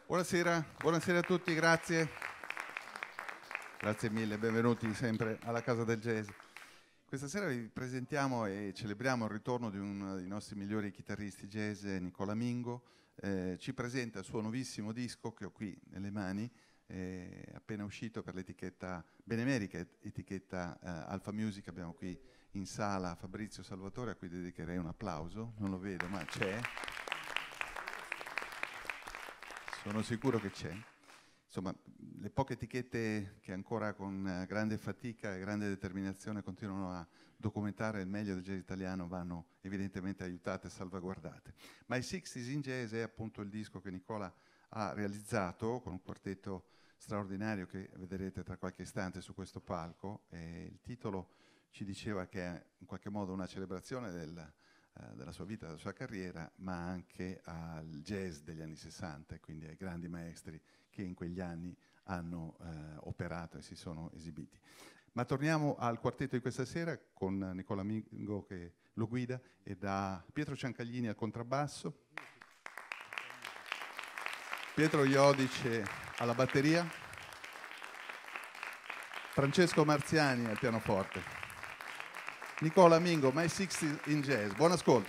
Buonasera, buonasera a tutti, grazie. Grazie mille, benvenuti sempre alla Casa del Jazz. Questa sera vi presentiamo e celebriamo il ritorno di uno dei nostri migliori chitarristi jazz, Nicola Mingo. Ci presenta il suo nuovissimo disco che ho qui nelle mani, appena uscito per l'etichetta Benemerica, etichetta Alfa Music. Abbiamo qui in sala Fabrizio Salvatore, a cui dedicherei un applauso, non lo vedo ma c'è. Sono sicuro che c'è. Insomma, le poche etichette che ancora con grande fatica e grande determinazione continuano a documentare il meglio del jazz italiano vanno evidentemente aiutate e salvaguardate. My 60s in Jazz è appunto il disco che Nicola ha realizzato con un quartetto straordinario che vedrete tra qualche istante su questo palco. Il titolo ci diceva che è in qualche modo una celebrazione della sua vita, della sua carriera, ma anche al jazz degli anni 60, quindi ai grandi maestri che in quegli anni hanno operato e si sono esibiti. Ma torniamo al quartetto di questa sera con Nicola Mingo che lo guida e da Pietro Ciancaglini al contrabbasso, Pietro Iodice alla batteria, Francesco Marziani al pianoforte. Nicola Mingo, My 60s in Jazz. Buon ascolto.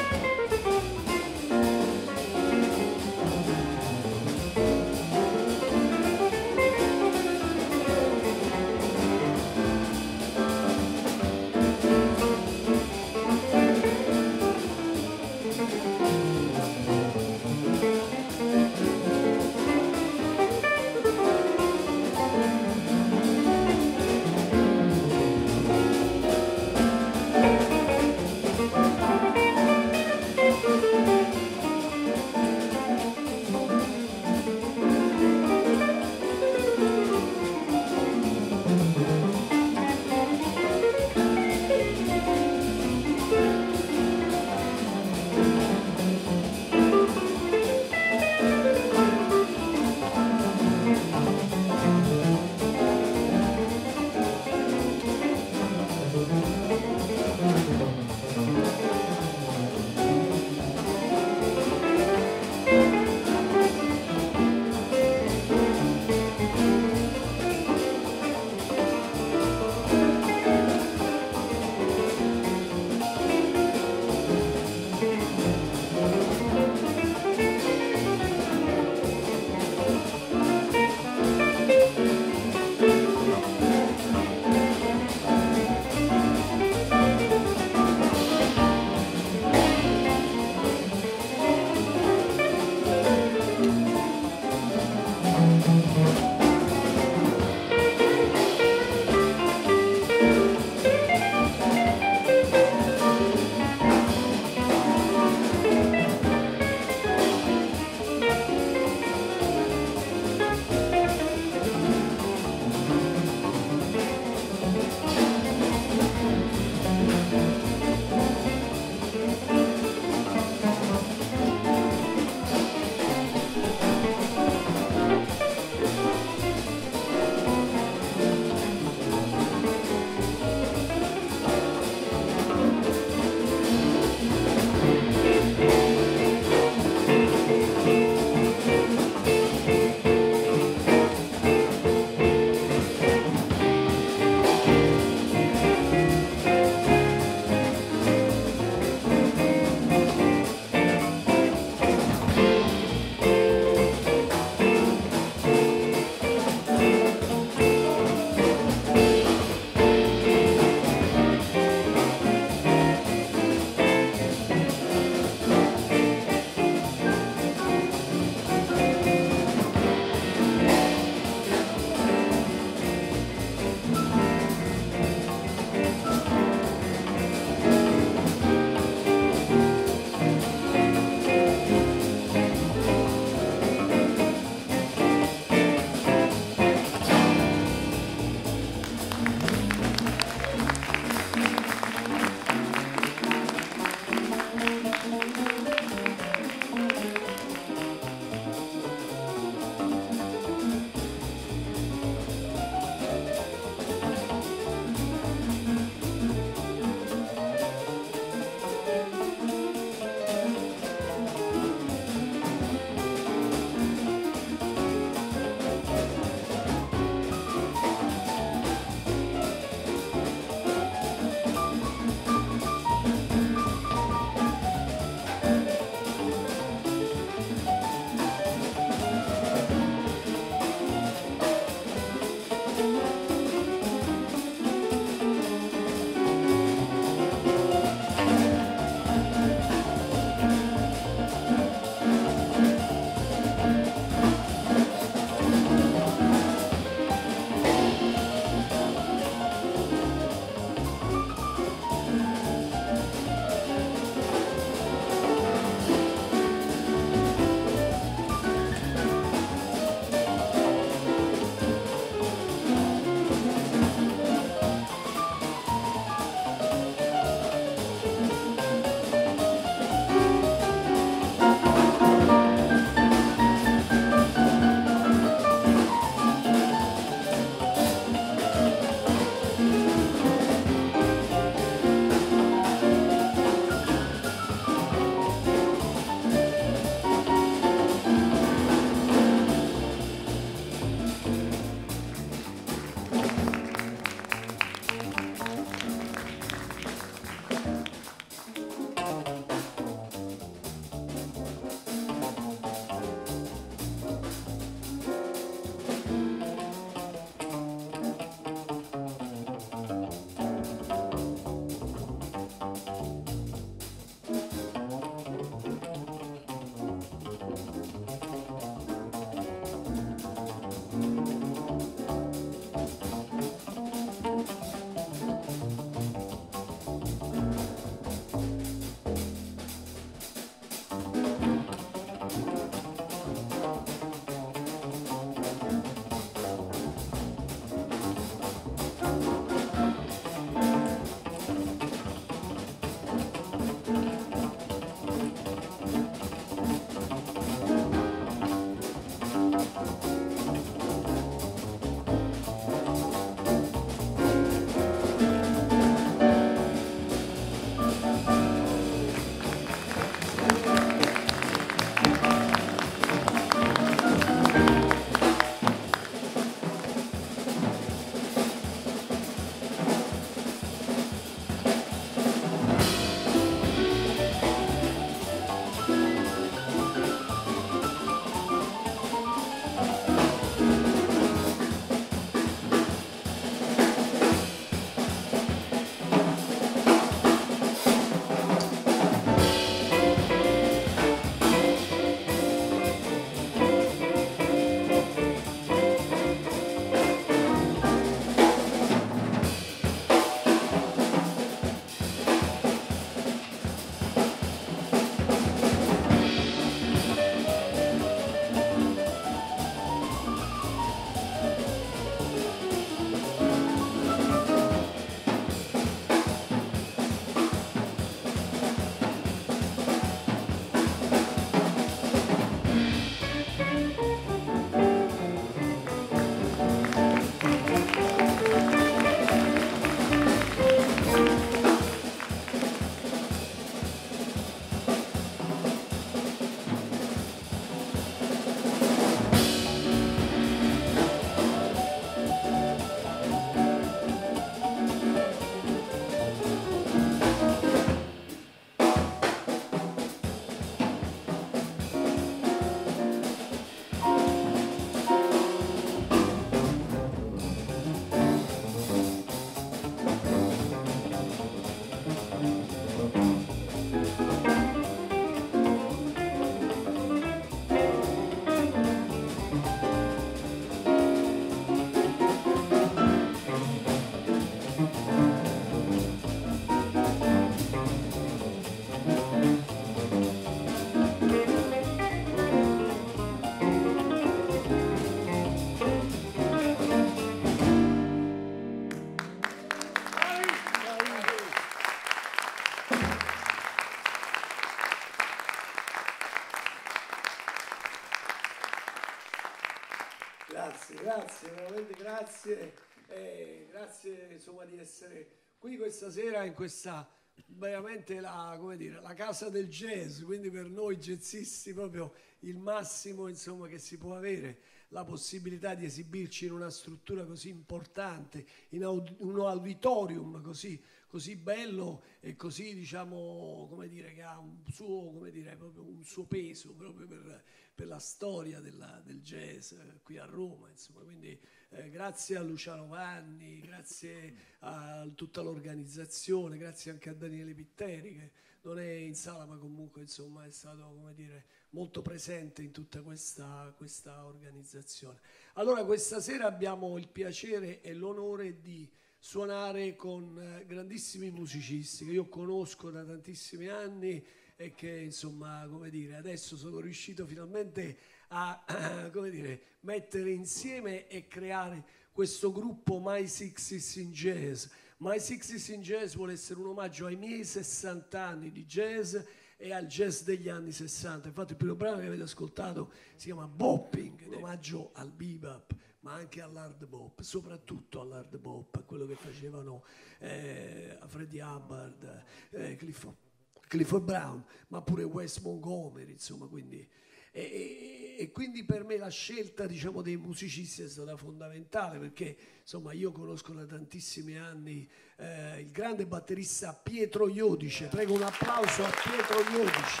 Grazie, veramente grazie. Grazie insomma di essere qui questa sera in questa veramente la casa del jazz, quindi per noi jazzisti proprio il massimo insomma che si può avere, la possibilità di esibirci in una struttura così importante, in un auditorium così bello e così diciamo come dire che ha un suo, come dire, proprio un suo peso proprio per la storia del jazz qui a Roma, insomma. Quindi grazie a Luciano Vanni, grazie a tutta l'organizzazione, grazie anche a Daniele Pitteri che non è in sala ma comunque insomma è stato, come dire, molto presente in tutta questa organizzazione. Allora questa sera abbiamo il piacere e l'onore di suonare con grandissimi musicisti che io conosco da tantissimi anni e che insomma, come dire, adesso sono riuscito finalmente a come dire, mettere insieme e creare questo gruppo My 60s in Jazz. My 60s in Jazz vuole essere un omaggio ai miei 60 anni di jazz e al jazz degli anni 60. Infatti il primo brano che avete ascoltato si chiama Bopping, in omaggio al bebop, ma anche all'hard bop, soprattutto all'hard bop, a quello che facevano Freddie Hubbard, Clifford Brown, ma pure Wes Montgomery, insomma, quindi... E quindi per me la scelta, diciamo, dei musicisti è stata fondamentale perché insomma io conosco da tantissimi anni il grande batterista Pietro Iodice. Prego un applauso a Pietro Iodice.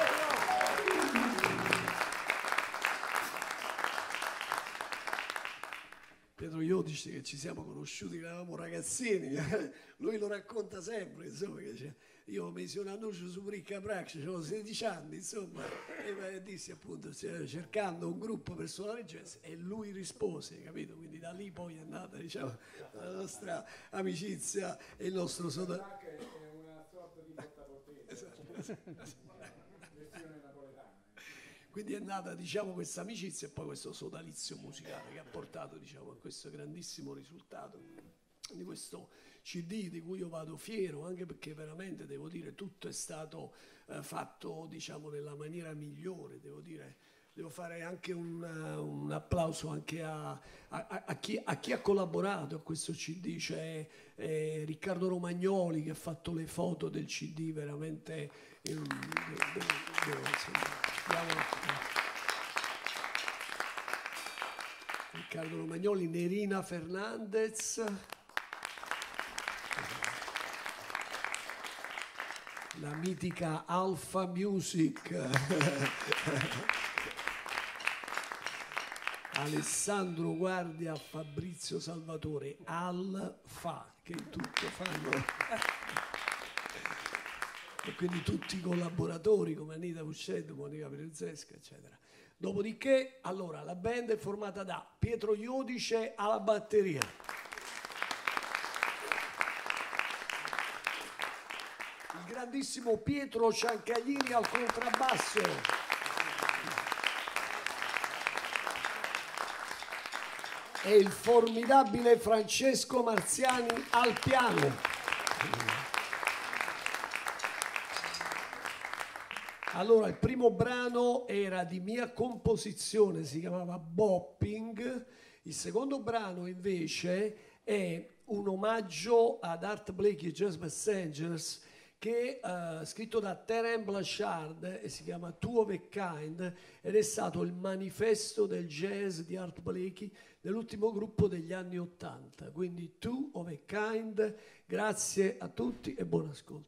Pietro Iodice, che ci siamo conosciuti che eravamo ragazzini, lui lo racconta sempre, insomma, che io misi un annuncio su Bricca Prax, avevo 16 anni, insomma, e dissi appunto cercando un gruppo per suonare jazz e lui rispose, capito? Quindi da lì poi è nata, diciamo, la nostra amicizia e il nostro sodalizio. È una sorta di portaportese. Esatto. Quindi è nata, diciamo, questa amicizia e poi questo sodalizio musicale che ha portato, diciamo, a questo grandissimo risultato di questo CD di cui io vado fiero, anche perché veramente, devo dire, tutto è stato fatto, diciamo, nella maniera migliore, devo dire. Devo fare anche un applauso anche a chi ha collaborato a questo CD, cioè Riccardo Romagnoli che ha fatto le foto del CD, veramente Riccardo Romagnoli, Nerina Fernandez, la mitica Alpha Music, Alessandro Guardia, Fabrizio Salvatore, Alfa, che in tutto fanno. E quindi tutti i collaboratori come Anita Puscetto, Monica Peruzesca, eccetera. Dopodiché, allora, la band è formata da Pietro Iodice alla batteria, il grandissimo Pietro Ciancaglini al contrabbasso, e il formidabile Francesco Marziani al piano. Allora, il primo brano era di mia composizione, si chiamava Bopping. Il secondo brano invece è un omaggio ad Art Blakey e Jazz Messengers, che è scritto da Terence Blanchard e si chiama Two of a Kind, ed è stato il manifesto del jazz di Art Blakey nell'ultimo gruppo degli anni '80. Quindi Two of a Kind, grazie a tutti e buon ascolto.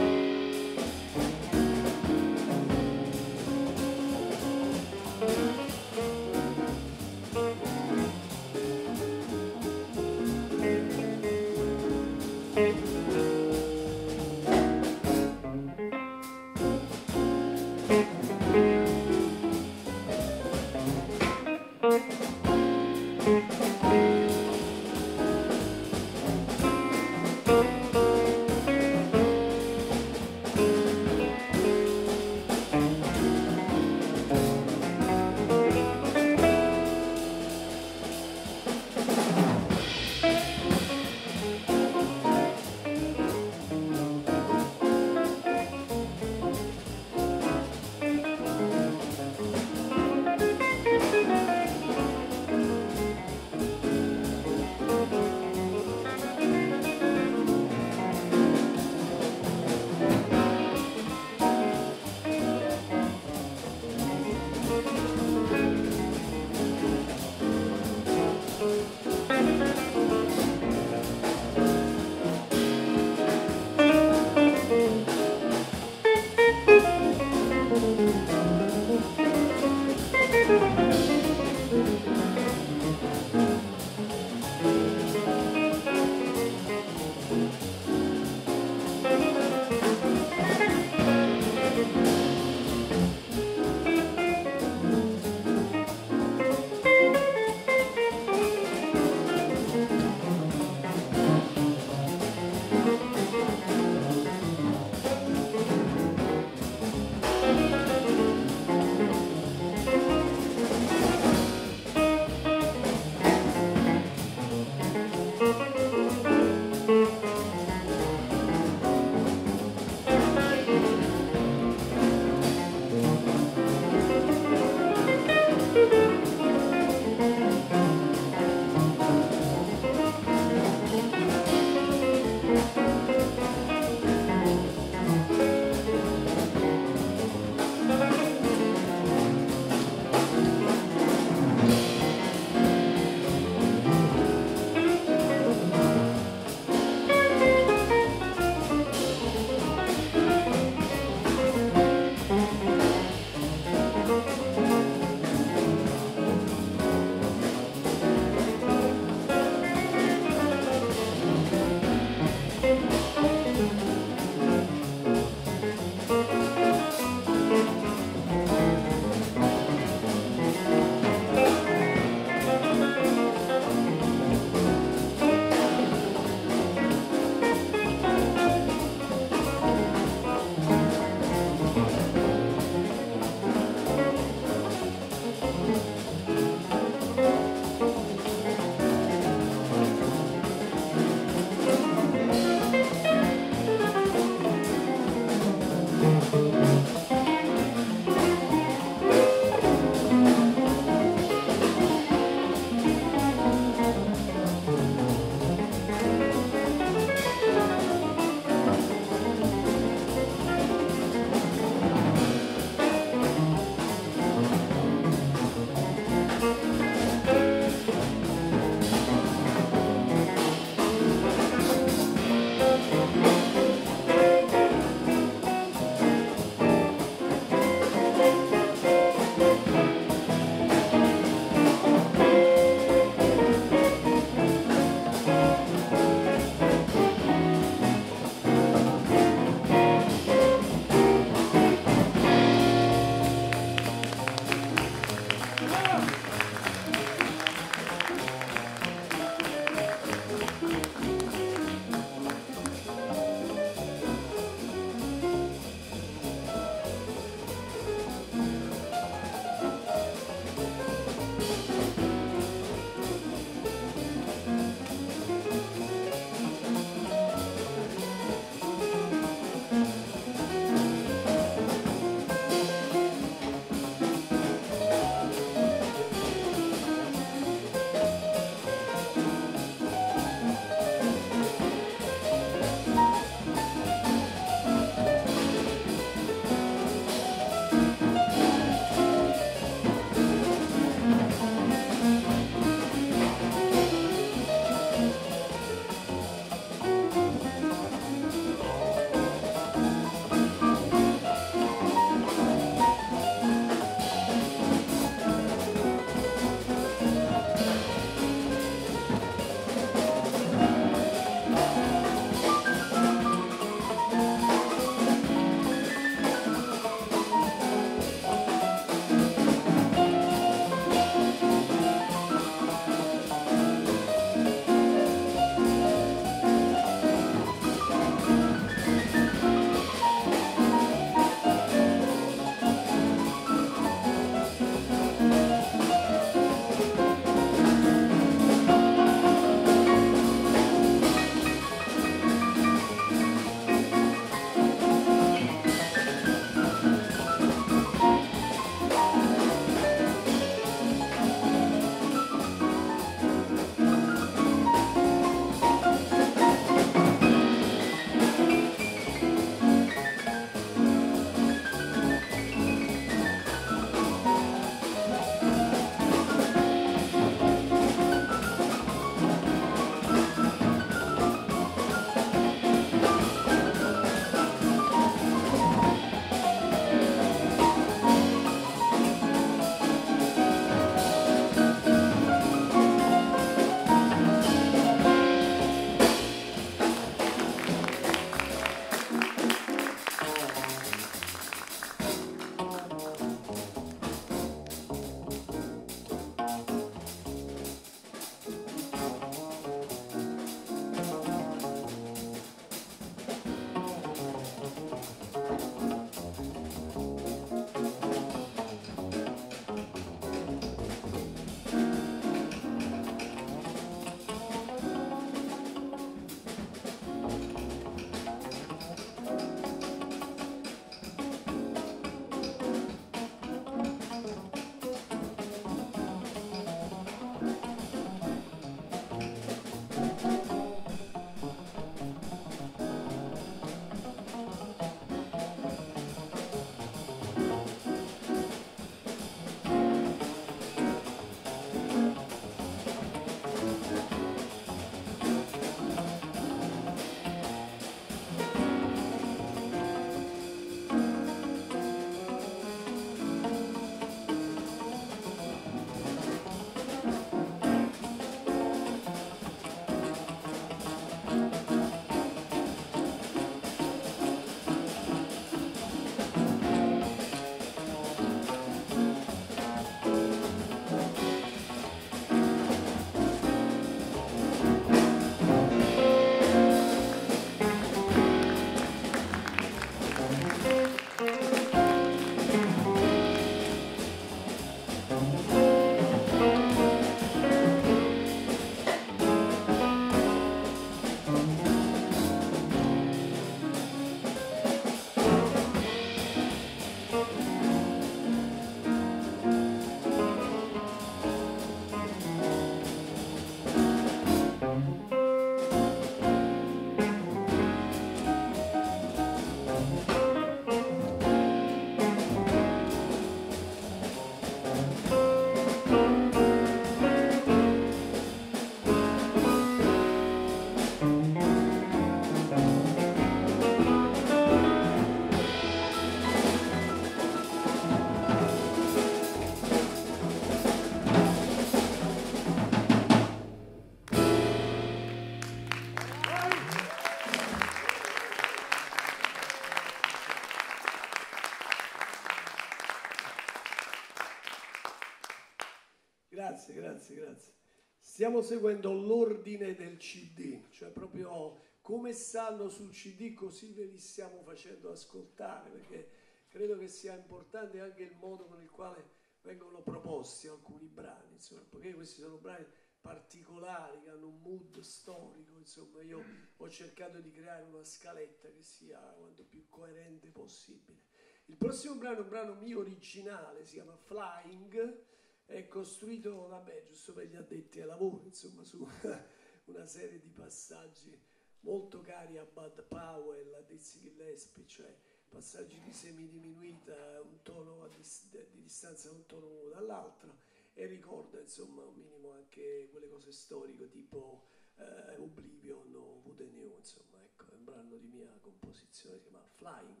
grazie, grazie. Stiamo seguendo l'ordine del CD, cioè proprio come stanno sul CD così ve li stiamo facendo ascoltare, perché credo che sia importante anche il modo con il quale vengono proposti alcuni brani, insomma, perché questi sono brani particolari che hanno un mood storico, insomma io ho cercato di creare una scaletta che sia quanto più coerente possibile. Il prossimo brano è un brano mio originale, si chiama Flying, è costruito, vabbè, giusto per gli addetti ai lavori, insomma, su una serie di passaggi molto cari a Bud Powell, a Dizzy Gillespie, cioè passaggi di semidiminuita, un tono di distanza da un tono uno dall'altro, e ricorda insomma un minimo anche quelle cose storiche tipo Oblivion o Who the New, insomma, ecco, è un brano di mia composizione, si chiama Flying.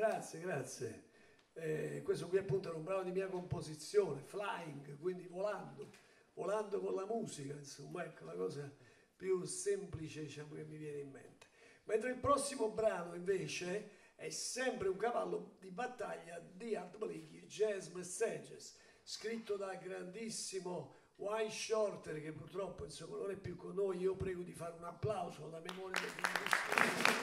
grazie, grazie. Questo qui appunto era un brano di mia composizione, Flying, quindi volando con la musica, insomma, ecco la cosa più semplice, diciamo, che mi viene in mente. Mentre il prossimo brano invece è sempre un cavallo di battaglia di Art Blakey, Jazz Messages, scritto dal grandissimo Wayne Shorter, che purtroppo insomma non è più con noi. Io prego di fare un applauso alla memoria del grandissimo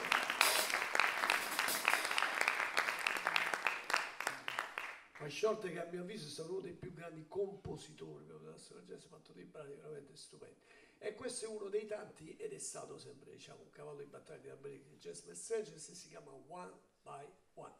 Wayne Shorter, che a mio avviso è stato uno dei più grandi compositori della storia del jazz, ha fatto dei brani veramente stupendi. E questo è uno dei tanti, ed è stato sempre, diciamo, un cavallo di battaglia di Art Blakey, Jazz Messages, e si chiama One by One.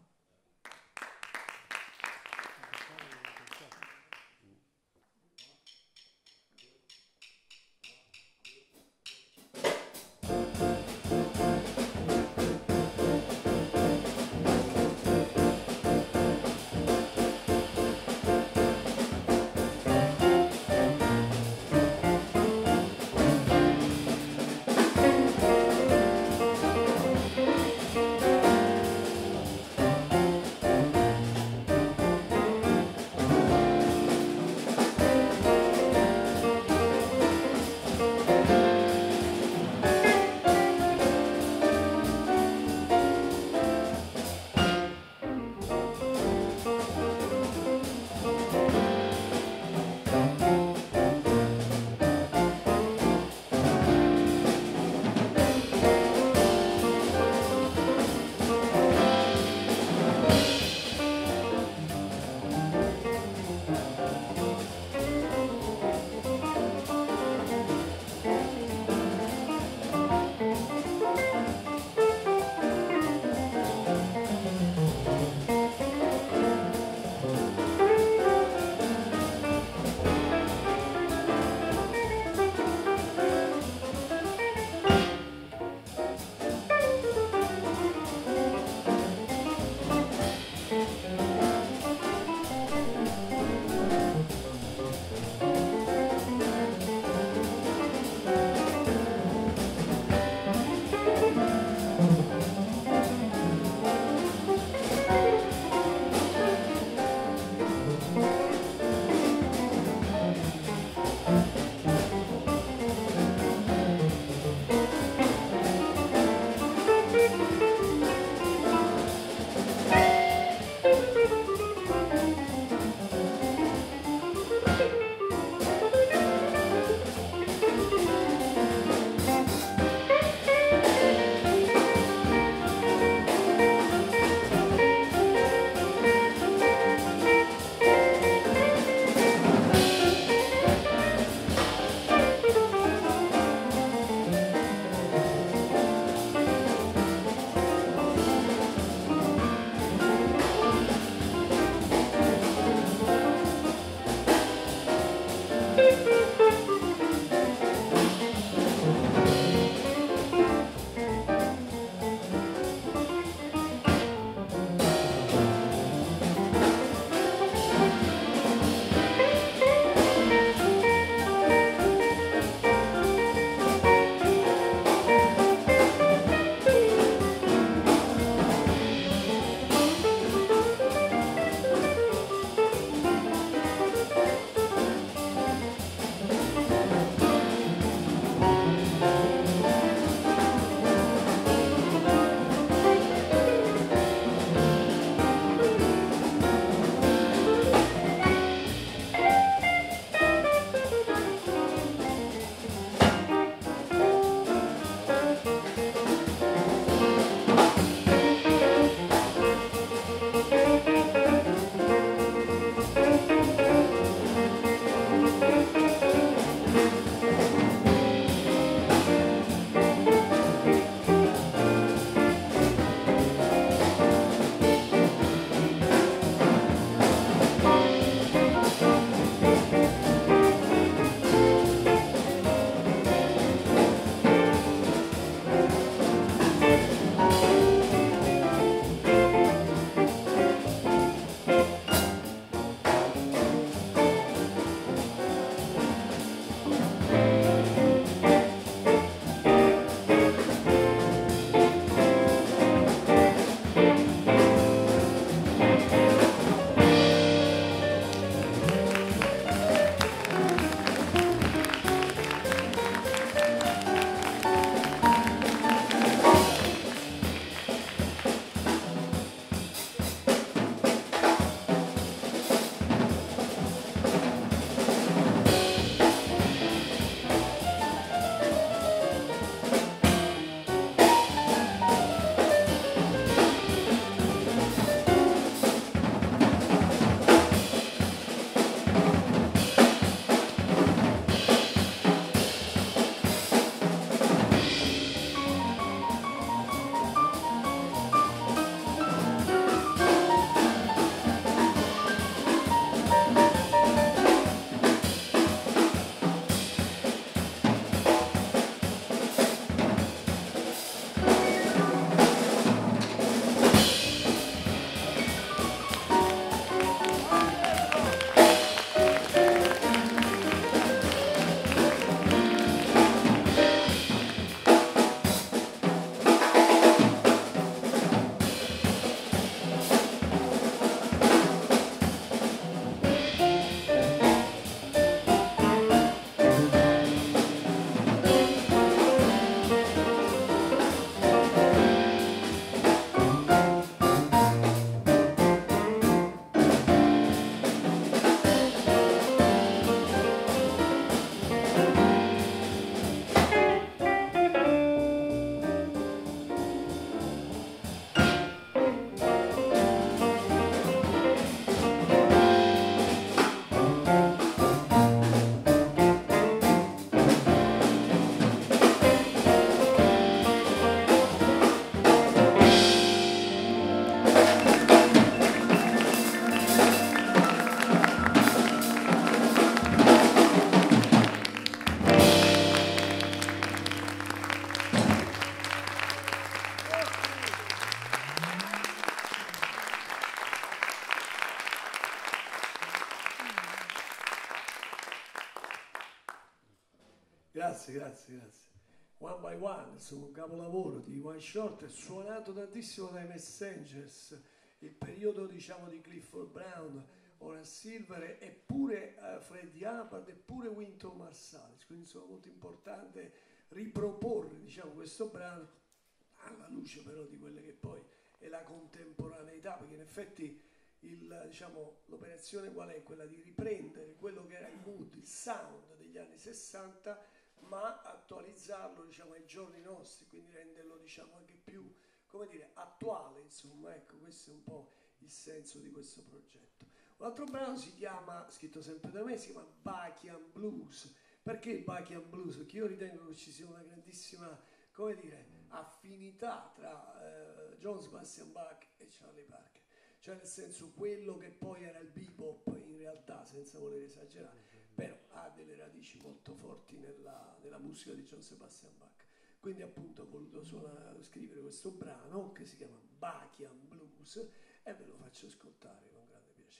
Grazie, grazie, grazie. One by One, insomma, un capolavoro di One Short, è suonato tantissimo dai Messengers, il periodo diciamo di Clifford Brown, Horace Silver e pure Freddie Hubbard e pure Wynton Marsalis, quindi insomma molto importante riproporre diciamo questo brano alla luce però di quelle che poi è la contemporaneità, perché in effetti diciamo, l'operazione qual è? Quella di riprendere quello che era il mood, il sound degli anni 60, ma attualizzarlo diciamo, ai giorni nostri, quindi renderlo diciamo, anche più come dire, attuale, insomma, ecco, questo è un po' il senso di questo progetto. Un altro brano si chiama, scritto sempre da me, si chiama Bachian Blues. Perché il Bachian Blues? Perché io ritengo che ci sia una grandissima, come dire, affinità tra John Sebastian Bach e Charlie Parker. Cioè nel senso quello che poi era il bebop in realtà, senza voler esagerare, però ha delle radici molto forti nella musica di John Sebastian Bach. Quindi appunto ho voluto scrivere questo brano che si chiama Bachian Blues e ve lo faccio ascoltare con grande piacere.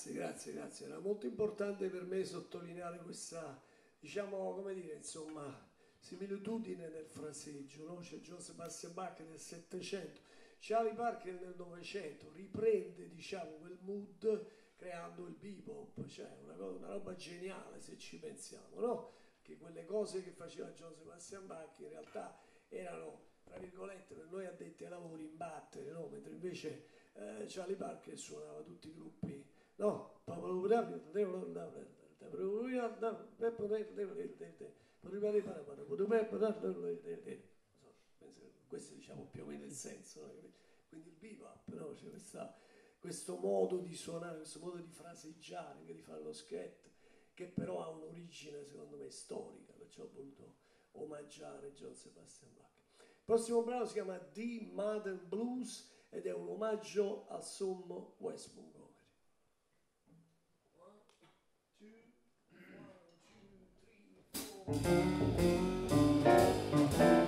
grazie. Era molto importante per me sottolineare questa, diciamo, come dire, insomma, similitudine nel fraseggio, no? C'è Johann Sebastian Bach nel 700, Charlie Parker nel 900, riprende, diciamo, quel mood creando il bebop, cioè una roba geniale se ci pensiamo, no? Che quelle cose che faceva Johann Sebastian Bach in realtà erano, tra virgolette, per noi addetti ai lavori in battere, no? Mentre invece Charlie Parker suonava tutti i gruppi, no? Questo diciamo più o meno il senso, no? Quindi il bebop, no? C'è questo modo di suonare, questo modo di fraseggiare, anche di fare lo scherzo, che però ha un'origine secondo me storica, perciò ho voluto omaggiare Johann Sebastian Bach. Il prossimo brano si chiama The Modern Blues ed è un omaggio al sommo Wes Montgomery. 1, 2, 3, 4.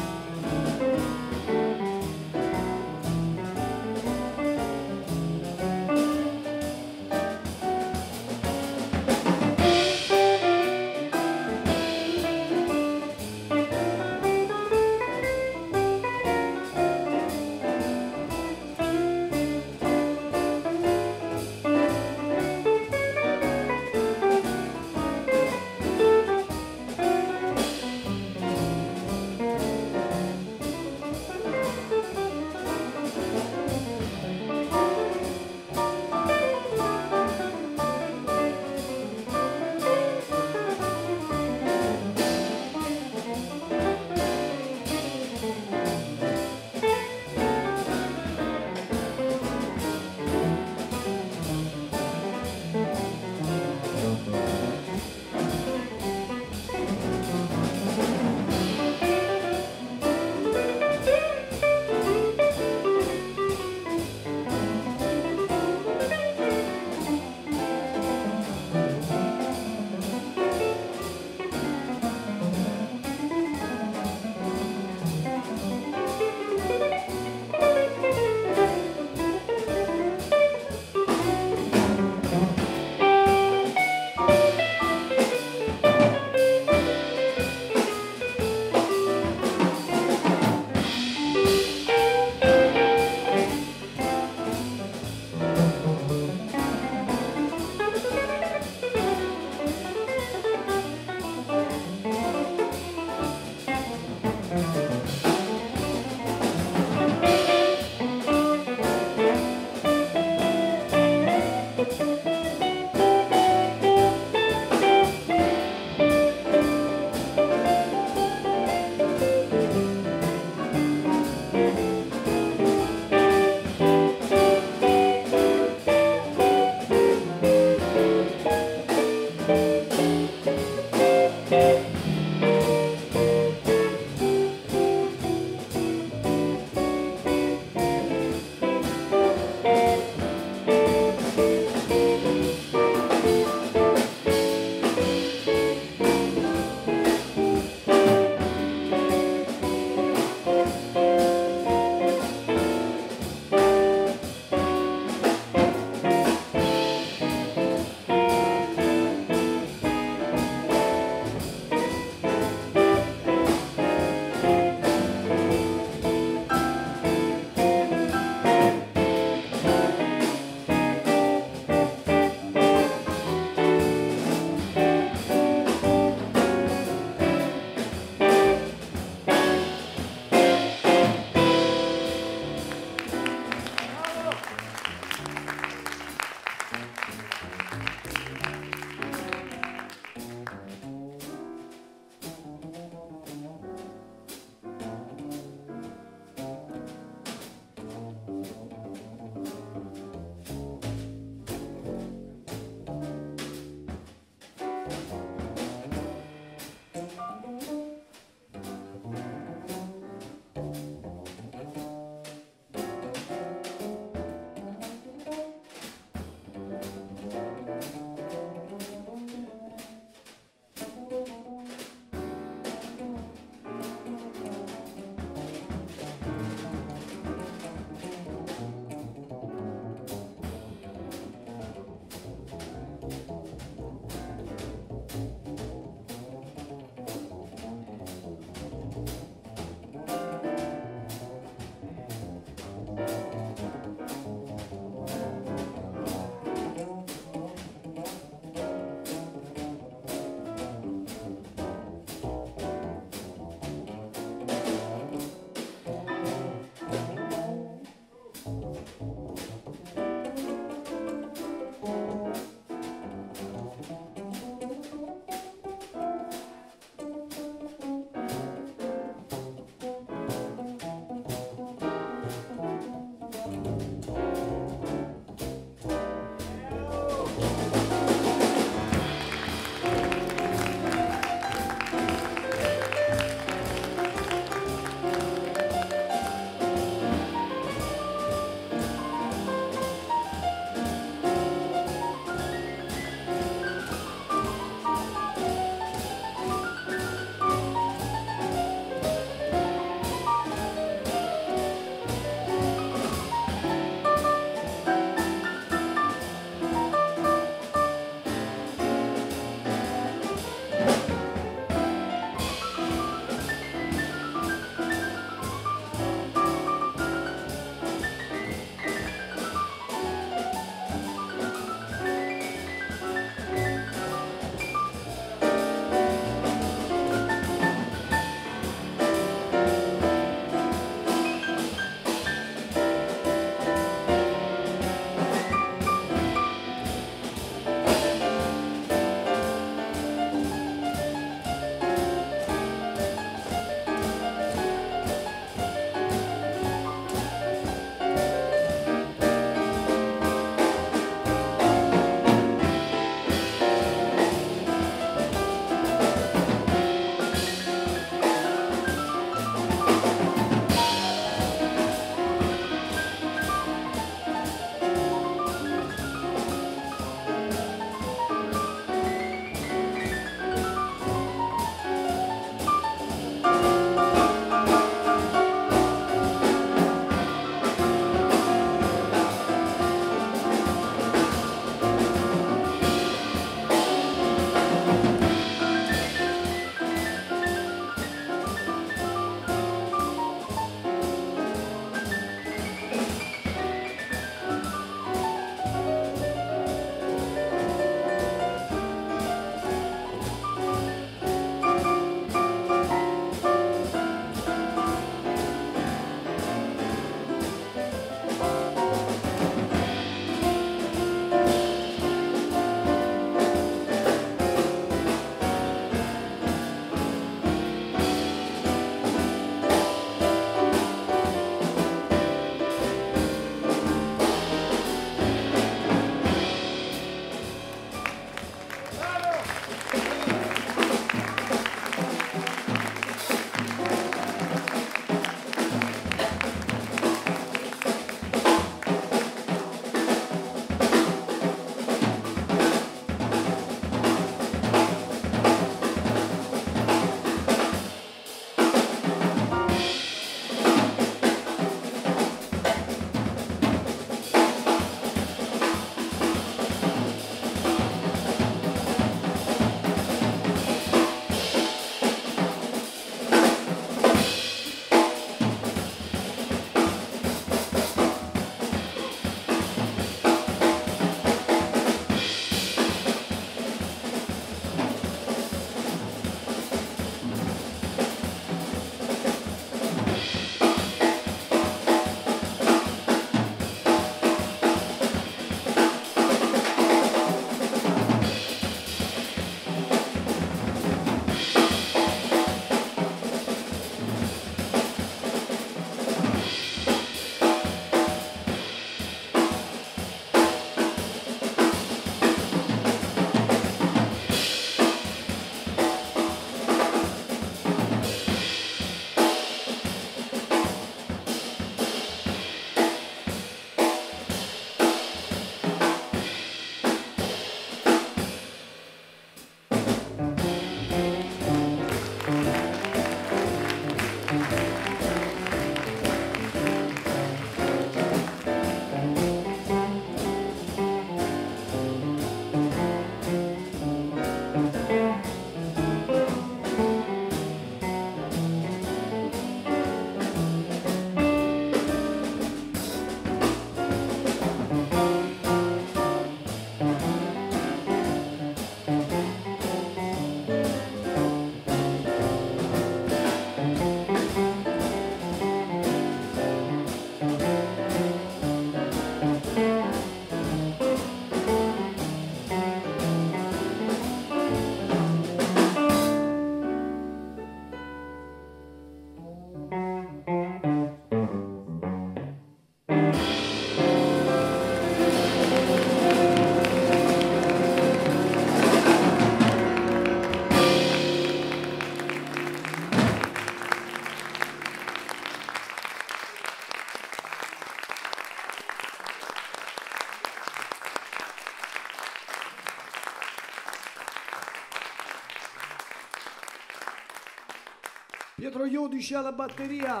Pietro Iudici alla batteria.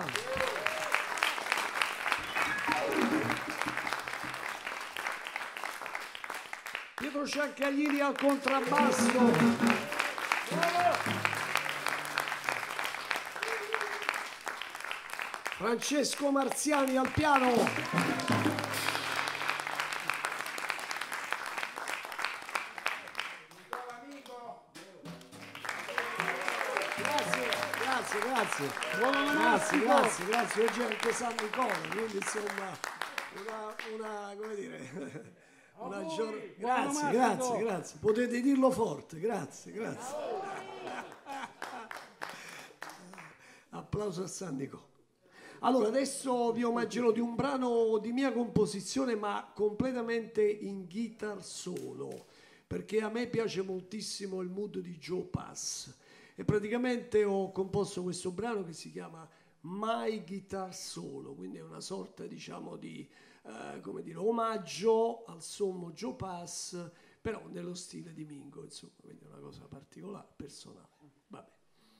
Pietro Ciancaglini al contrabbasso. Francesco Marziani al piano. Grazie. Oggi è anche San Nicola, quindi insomma come dire, una giornata. Grazie. Potete dirlo forte, grazie. Applauso a San Nicola. Allora, adesso vi omaggerò di un brano di mia composizione, ma completamente in guitar solo, perché a me piace moltissimo il mood di Joe Pass. E praticamente ho composto questo brano che si chiama My Guitar Solo, quindi è una sorta, diciamo, di omaggio al sommo Joe Pass, però nello stile di Mingo, insomma, quindi è una cosa particolare, personale. Vabbè.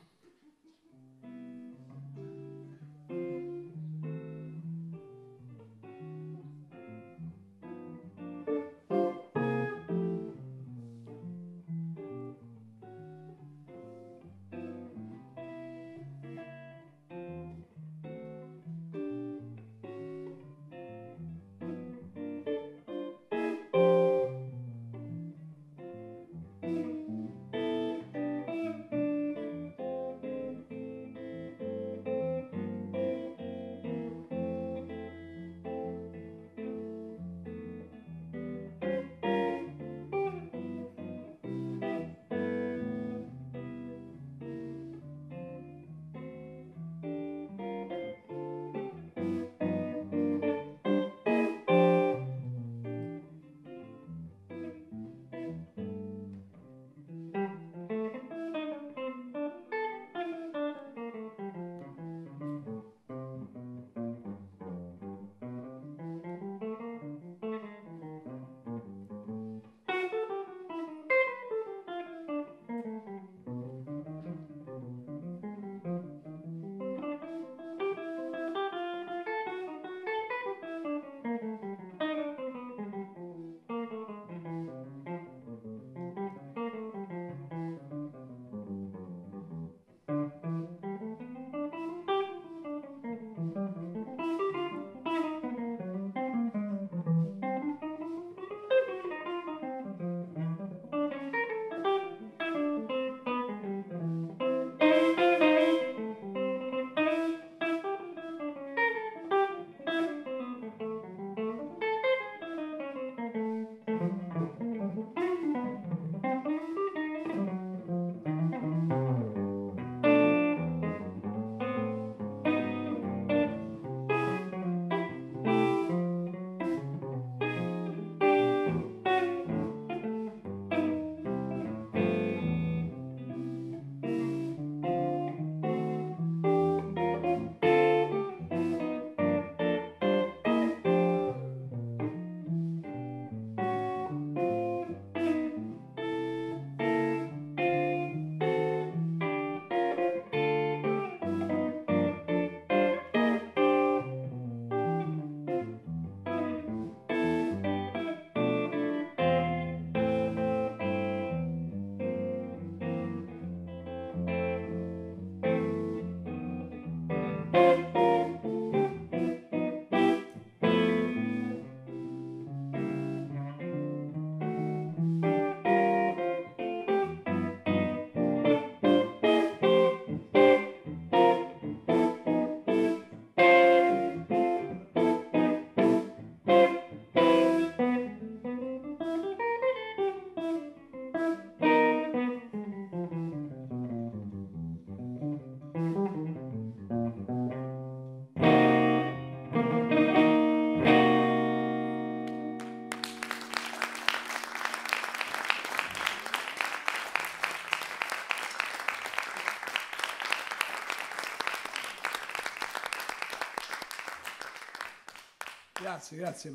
Grazie.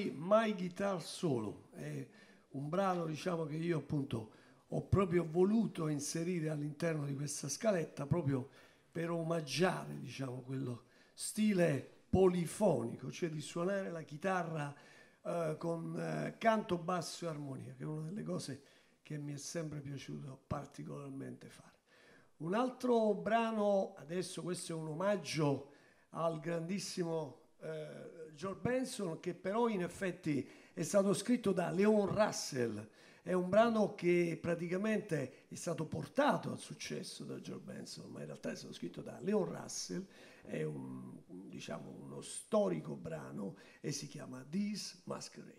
My Guitar Solo è un brano, diciamo, che io appunto ho proprio voluto inserire all'interno di questa scaletta proprio per omaggiare, diciamo, quello stile polifonico, cioè di suonare la chitarra con canto, basso e armonia, che è una delle cose che mi è sempre piaciuto particolarmente fare. Un altro brano, adesso questo è un omaggio al grandissimo George Benson, che però in effetti è stato scritto da Leon Russell. È un brano che praticamente è stato portato al successo da George Benson, ma in realtà è stato scritto da Leon Russell, è diciamo, uno storico brano e si chiama This Masquerade.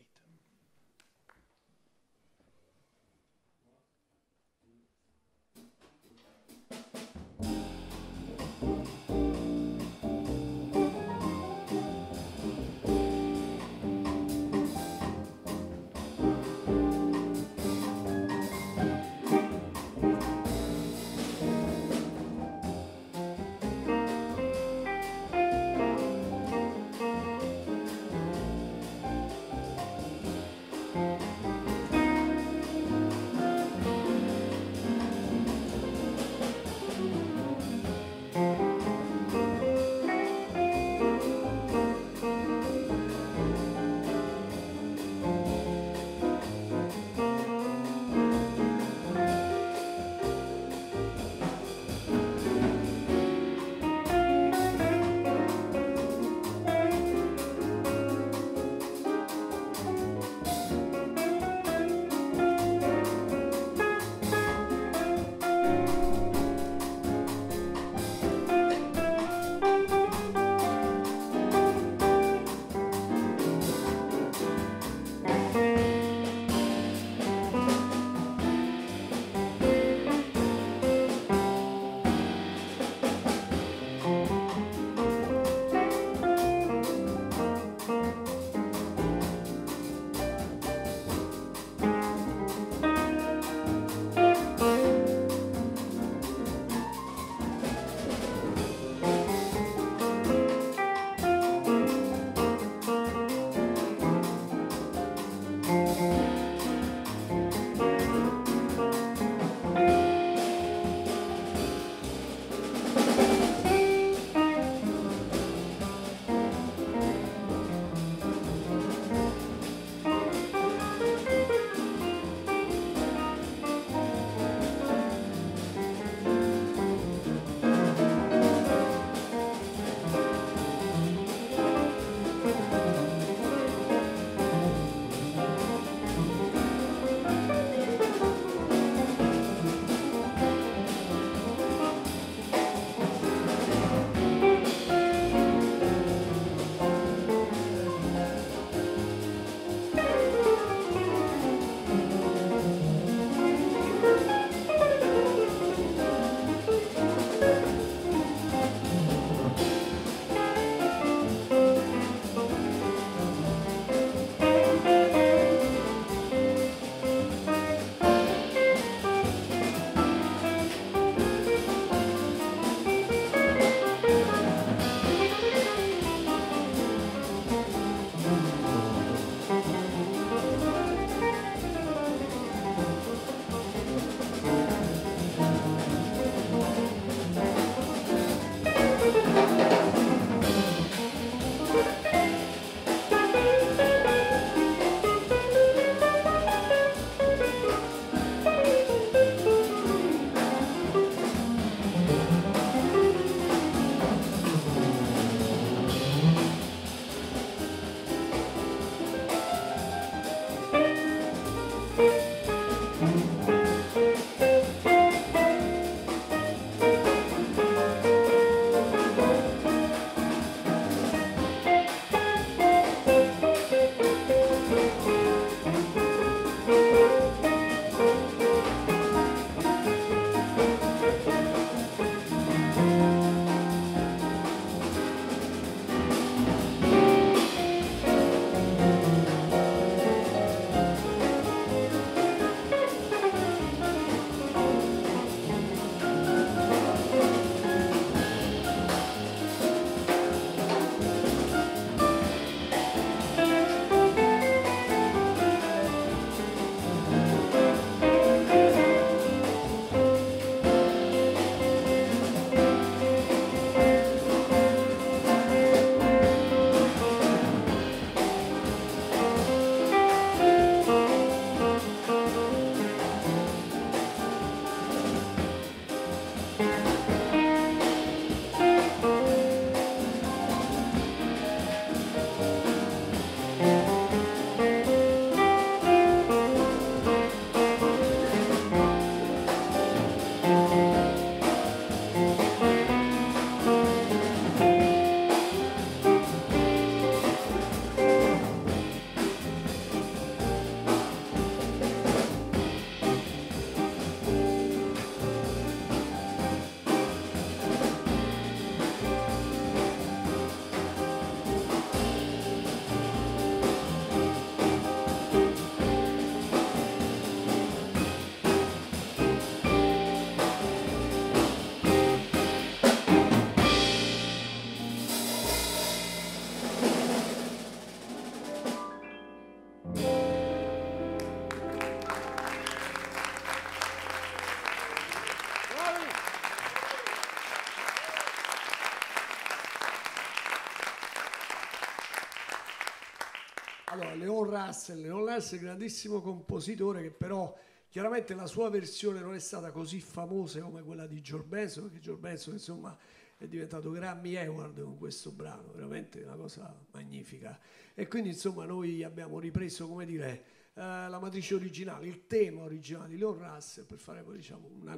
Allora, Leon Russell, grandissimo compositore, che però chiaramente la sua versione non è stata così famosa come quella di George Benson, perché George Benson insomma è diventato Grammy Award con questo brano, veramente una cosa magnifica. E quindi insomma noi abbiamo ripreso, come dire, la matrice originale, il tema originale di Leon Russell per fare poi diciamo una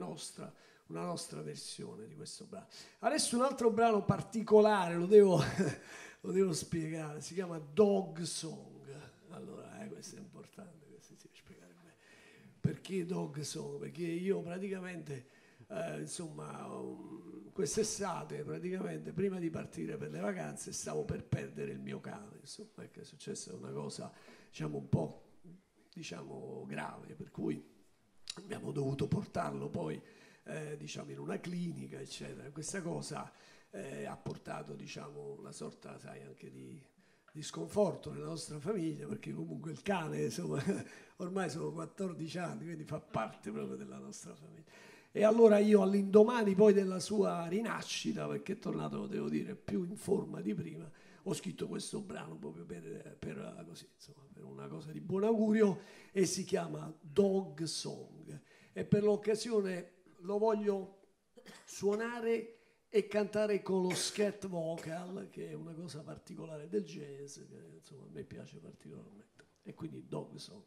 nostra versione di questo brano. Adesso un altro brano particolare, lo devo spiegare, si chiama Dog Song. Allora, questo è importante, questo si deve spiegare bene. Perché Dog Song? Perché io praticamente, insomma, quest'estate, praticamente, prima di partire per le vacanze, stavo per perdere il mio cane, insomma, perché è successa una cosa, diciamo, un po', diciamo, grave, per cui abbiamo dovuto portarlo poi, diciamo, in una clinica, eccetera. Questa cosa ha portato, diciamo, una sorta, sai, anche di sconforto nella nostra famiglia, perché comunque il cane, insomma, ormai sono 14 anni, quindi fa parte proprio della nostra famiglia. E allora io all'indomani poi della sua rinascita, perché è tornato, devo dire, più in forma di prima, ho scritto questo brano proprio per così, insomma, per una cosa di buon augurio, e si chiama Dog Song. E per l'occasione lo voglio suonare e cantare con lo scat vocal, che è una cosa particolare del jazz, che insomma a me piace particolarmente. E quindi Dog Song.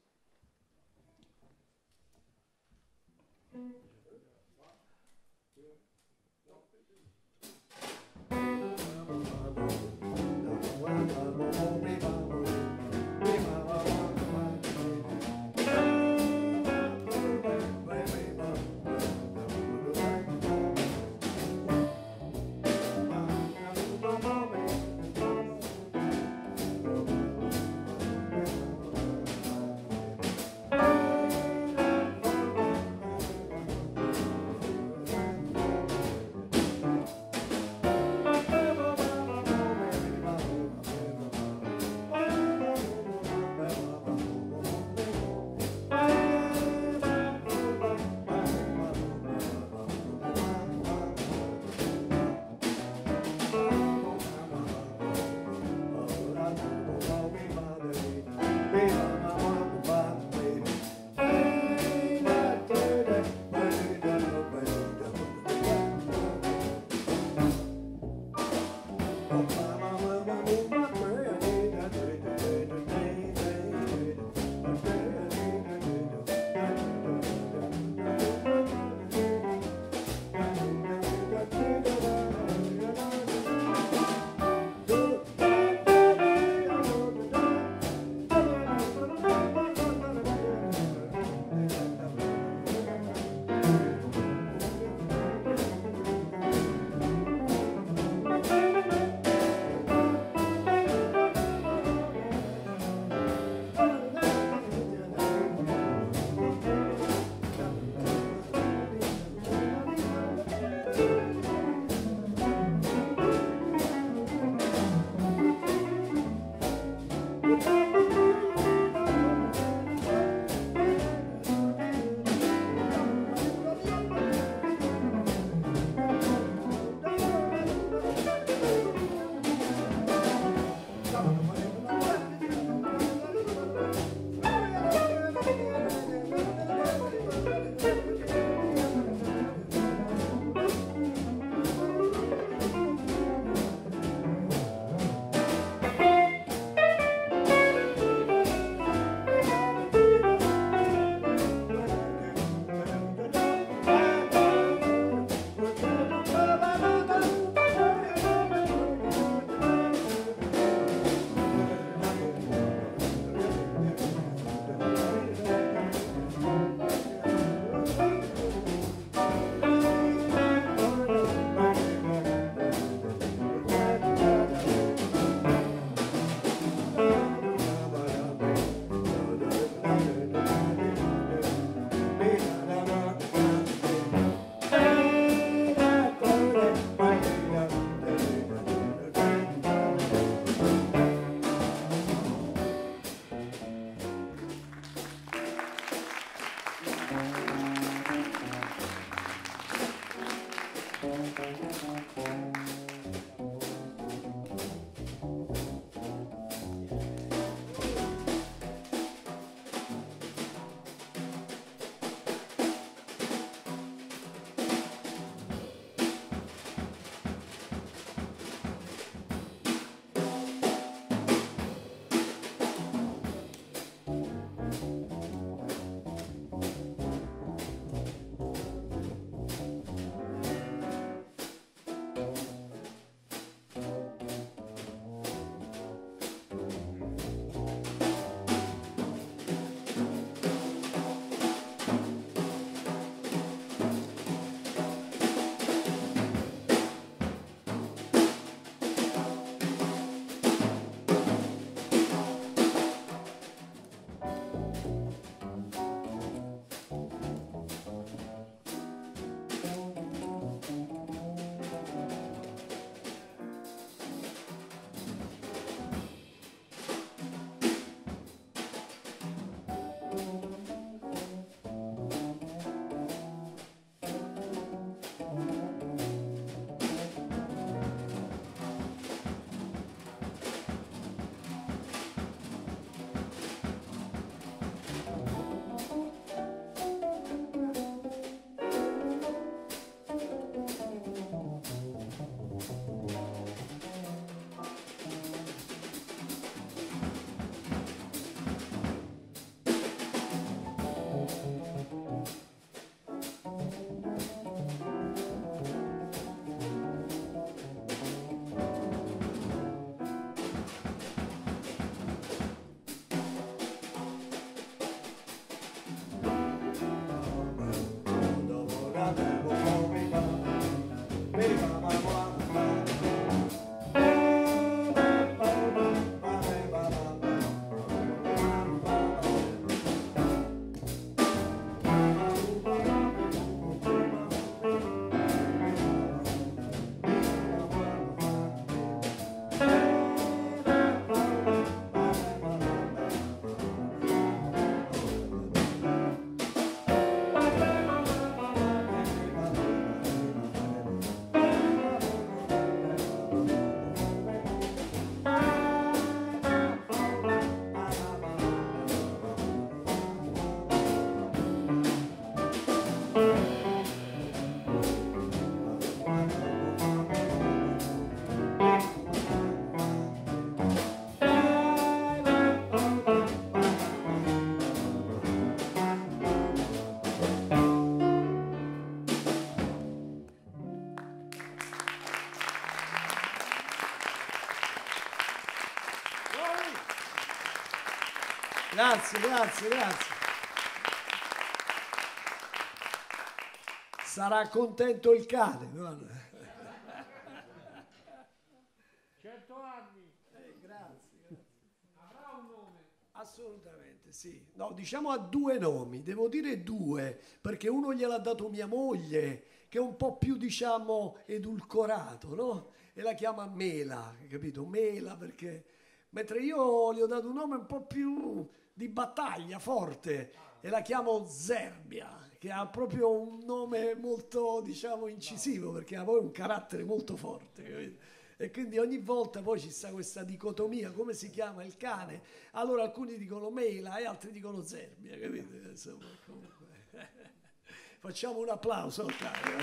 Grazie, grazie, grazie. Sarà contento il cane, guarda. 100 anni. Grazie. Avrà un nome? Assolutamente, sì. No, diciamo ha due nomi, devo dire due, perché uno gliel'ha dato mia moglie, che è un po' più, diciamo, edulcorato, no? E la chiama Mela, capito? Mela perché... Mentre io gli ho dato un nome un po' più di battaglia, forte, e la chiamo Zerbia, che ha proprio un nome molto, diciamo, incisivo, perché ha poi un carattere molto forte, capito? E quindi ogni volta poi ci sta questa dicotomia, come si chiama il cane? Allora alcuni dicono Mela e altri dicono Zerbia, capito? Insomma, comunque. Facciamo un applauso al cane.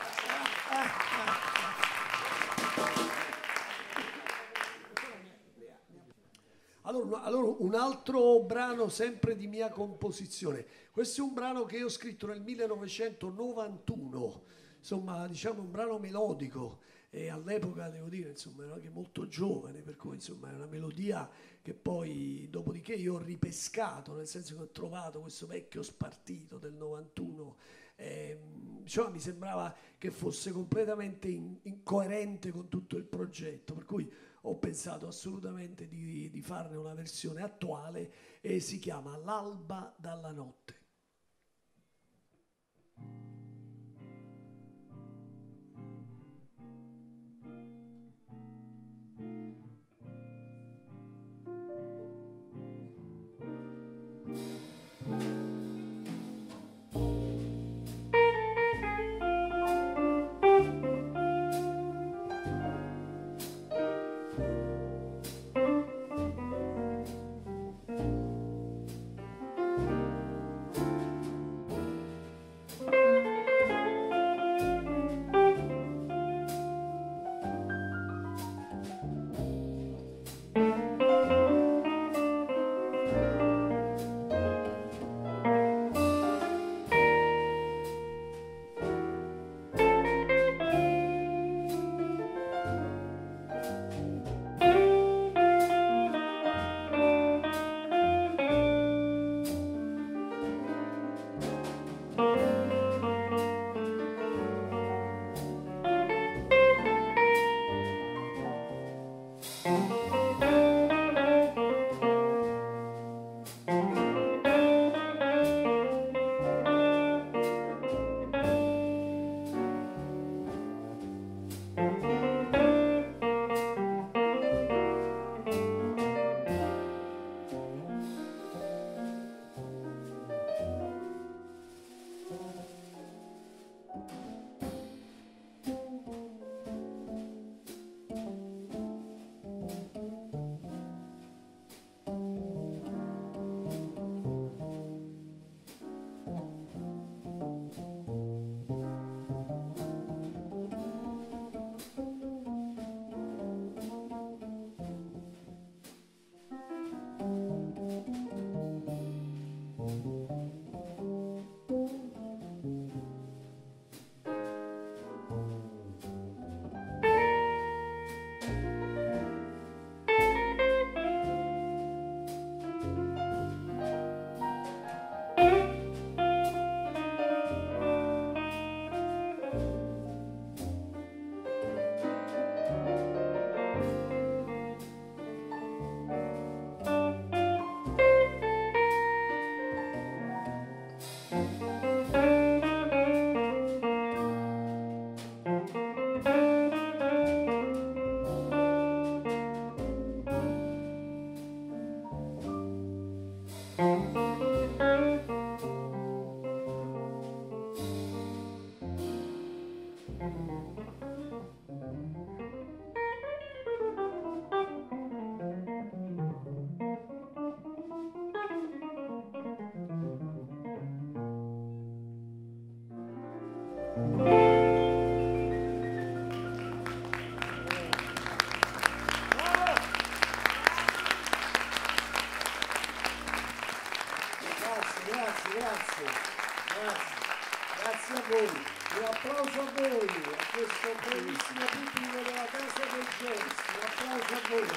Allora, un altro brano sempre di mia composizione. Questo è un brano che io ho scritto nel 1991, insomma, diciamo un brano melodico. E all'epoca, devo dire, insomma, ero anche molto giovane, per cui insomma è una melodia che poi, dopodiché io ho ripescato, nel senso che ho trovato questo vecchio spartito del 91, diciamo, mi sembrava che fosse completamente incoerente con tutto il progetto, per cui ho pensato assolutamente di farne una versione attuale e si chiama L'alba dalla notte. Grazie a voi, un applauso a voi, a questo bellissimo pubblico della Casa del Jazz, un applauso a voi.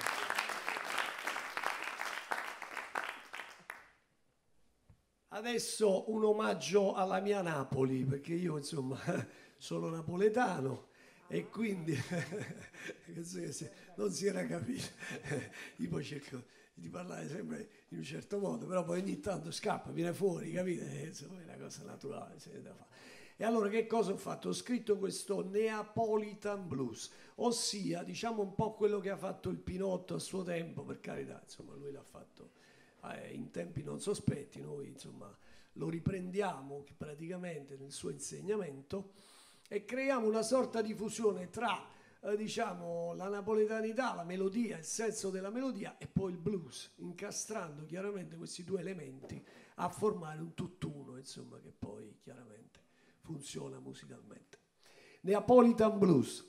Adesso un omaggio alla mia Napoli, perché io insomma sono napoletano e quindi non si era capito, io poi cerco di parlare sempre in un certo modo, però poi ogni tanto scappa, viene fuori, capite? Insomma, è una cosa naturale, c'è da fare. E allora che cosa ho fatto? Ho scritto questo Neapolitan Blues, ossia diciamo un po' quello che ha fatto il Pinotto a suo tempo, per carità, insomma lui l'ha fatto in tempi non sospetti, noi insomma lo riprendiamo praticamente nel suo insegnamento e creiamo una sorta di fusione tra diciamo la napoletanità, la melodia, il senso della melodia e poi il blues, incastrando chiaramente questi due elementi a formare un tutt'uno, insomma, che poi chiaramente funziona musicalmente. Neapolitan Blues.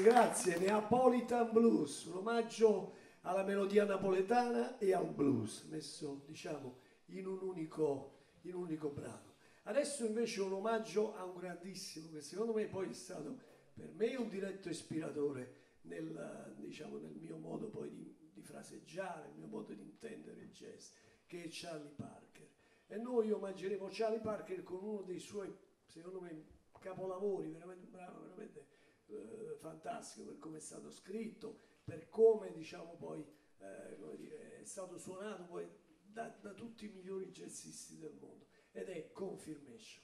grazie. Neapolitan Blues, un omaggio alla melodia napoletana e al blues, messo diciamo in un unico brano. Adesso invece un omaggio a un grandissimo, che secondo me poi è stato per me un diretto ispiratore nel mio modo poi di fraseggiare, il mio modo di intendere il jazz, che è Charlie Parker. E noi omaggeremo Charlie Parker con uno dei suoi, secondo me, capolavori, veramente bravo, veramente fantastico per come è stato scritto, per come diciamo poi è stato suonato poi da tutti i migliori jazzisti del mondo, ed è Confirmation.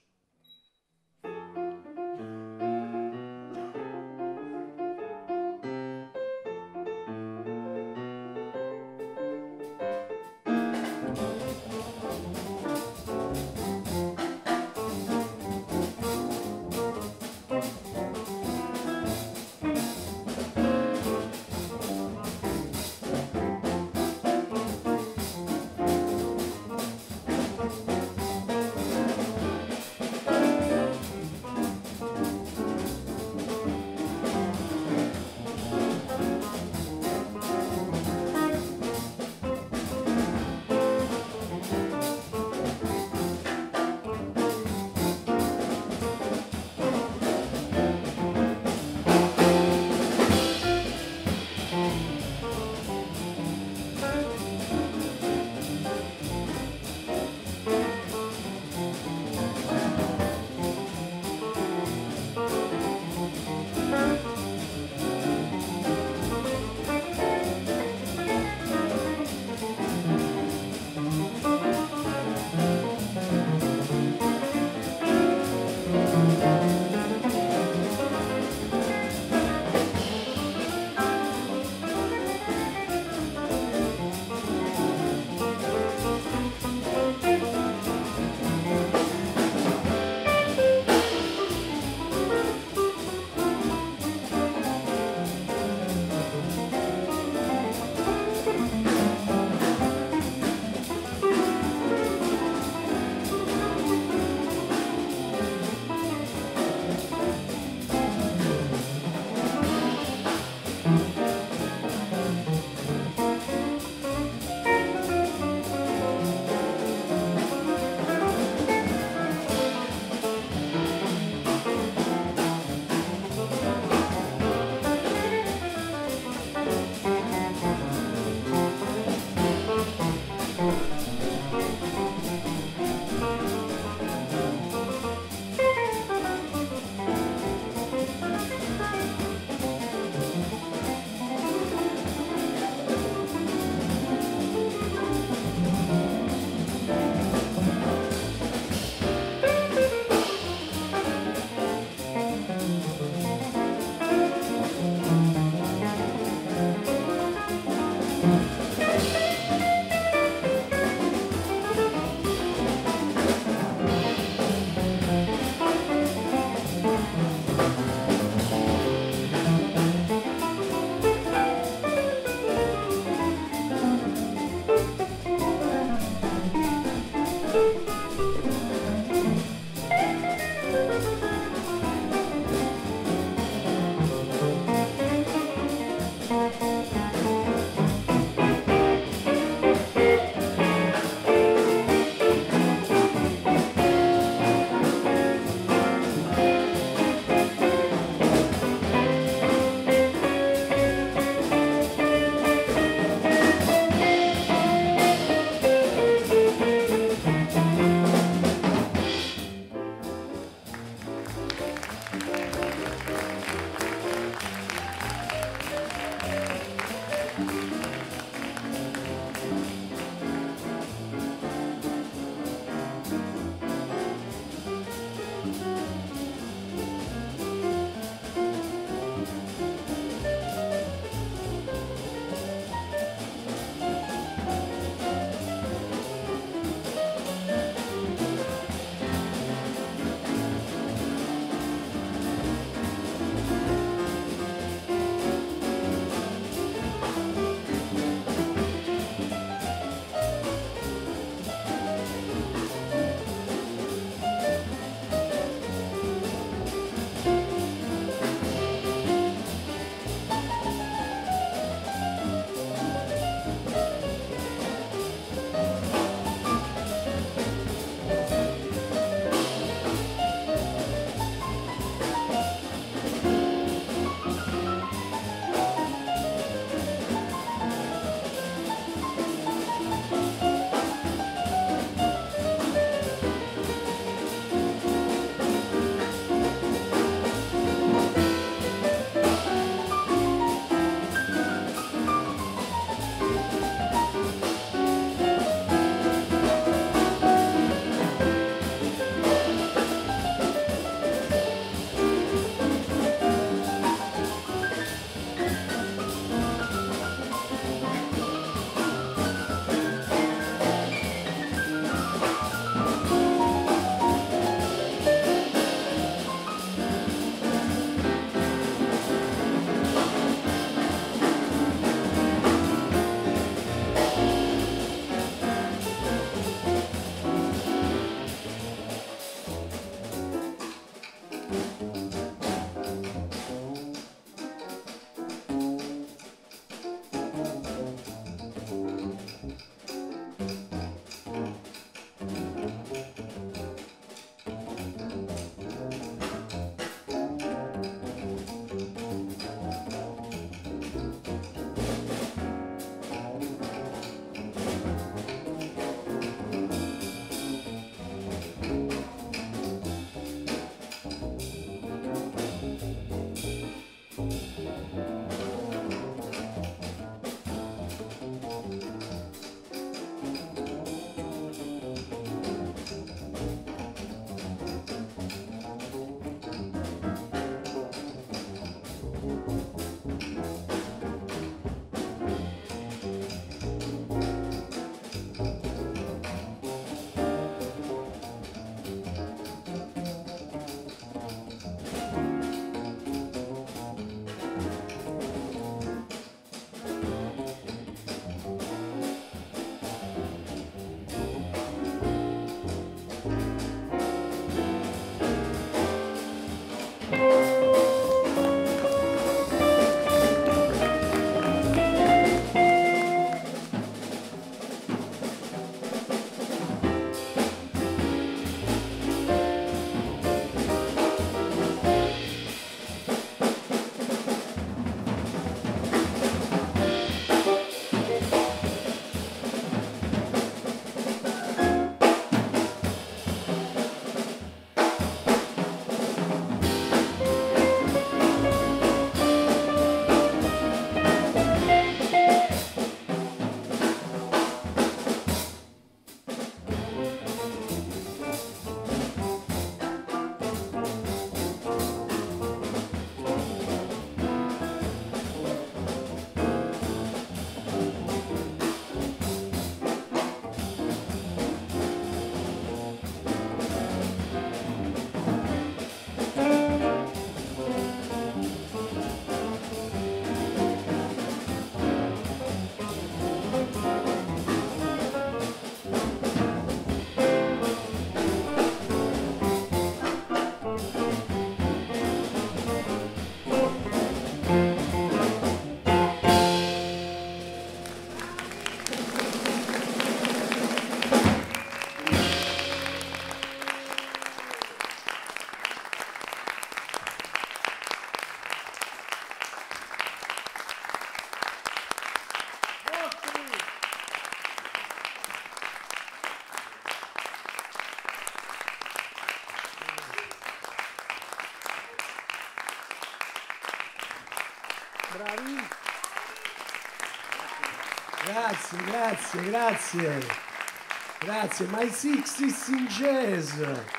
Grazie. My 60s in Jazz.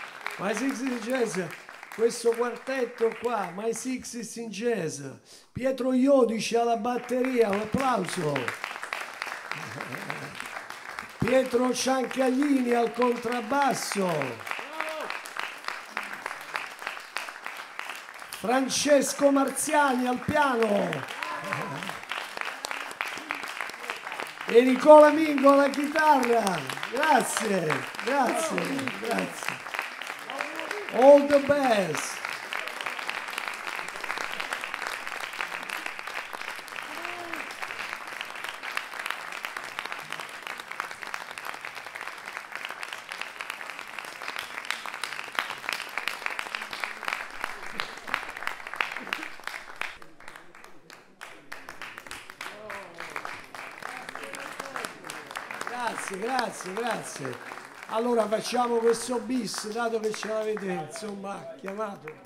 Questo quartetto qua, My 60s in Jazz. Pietro Iodici alla batteria, un applauso. Pietro Ciancaglini al contrabbasso. Francesco Marziani al piano. E Nicola Mingo alla chitarra. Grazie. All the best. Grazie. Allora facciamo questo bis, dato che ce l'avete insomma chiamato.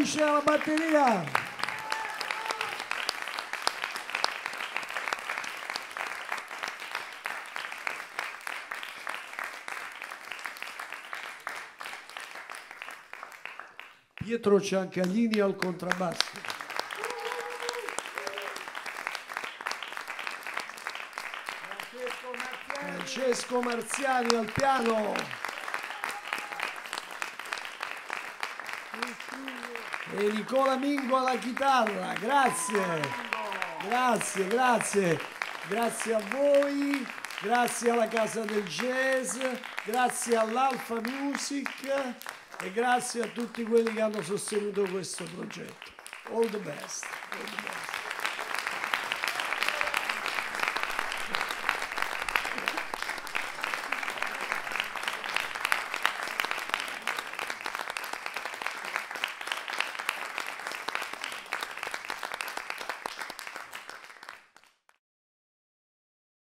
Luce alla batteria. Pietro Ciancaglini al contrabbasso. Francesco Marziani al piano. E Nicola Mingo alla chitarra. Grazie. Grazie, grazie. Grazie a voi, grazie alla Casa del Jazz, grazie all'Alfa Music e grazie a tutti quelli che hanno sostenuto questo progetto. All the best. All the best.